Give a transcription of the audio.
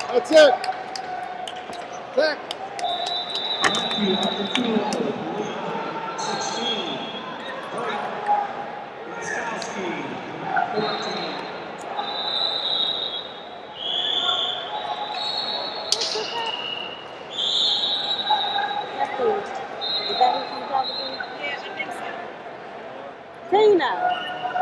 That's it. Back. Matthew, number 2, 16. Blake Laskowski, number 14. That's cool. Is that who comes out with you? Yeah, I think so. Tina.